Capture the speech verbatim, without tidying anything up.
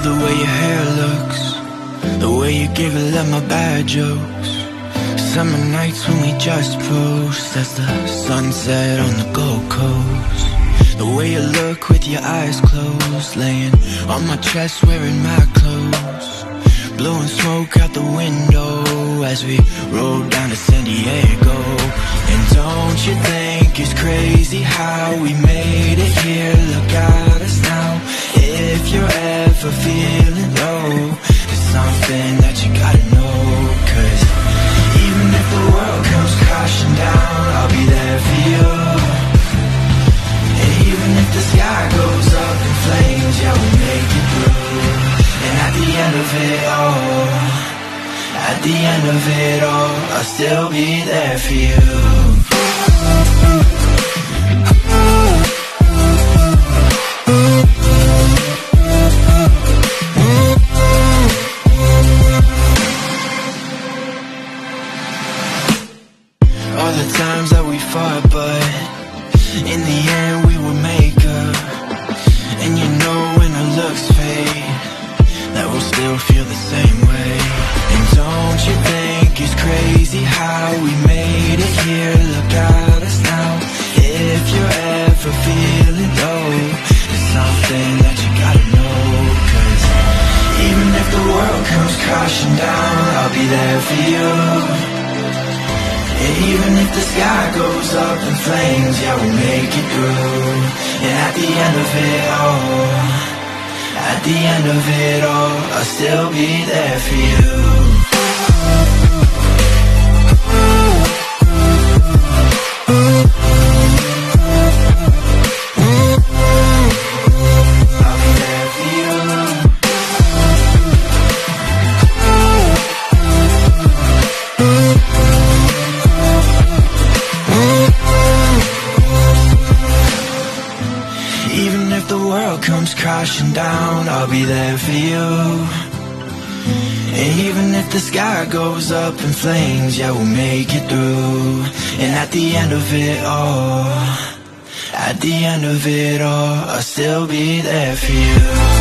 love the way your hair looks, the way you giggle at my bad jokes. Summer nights when we just post as the sunset on the Gold Coast. The way you look with your eyes closed, laying on my chest wearing my clothes, blowing smoke out the window as we roll down to San Diego. And don't you think it's crazy how we made it here? Look at us now. If you're ever feeling low, there's something that you gotta know. Cause even if the world comes crashing down, I'll be there for you. And even if the sky goes up in flames, yeah, we'll make it through. And at the end of it all, at the end of it all, I'll still be there for you. All the times that we fought, but in the end we will make up. And you know when our looks fade, that we'll still feel the same way. And don't you think it's crazy how we made it here? Look at us now. If you're ever feeling low, there's something that you gotta know. Cause even if the world comes crashing down, I'll be there for you. And even if the sky goes up in flames, yeah, we'll make it through. And at the end of it all, at the end of it all, I'll still be there for you. Even if the world comes crashing down, I'll be there for you. And even if the sky goes up in flames, yeah, we'll make it through. And at the end of it all, at the end of it all, I'll still be there for you.